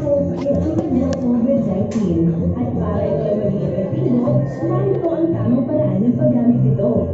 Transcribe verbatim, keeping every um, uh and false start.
Ito ang COVID nineteen. At para ito ay maging epektibo, narito ang tamang paraan ng paggamit nito.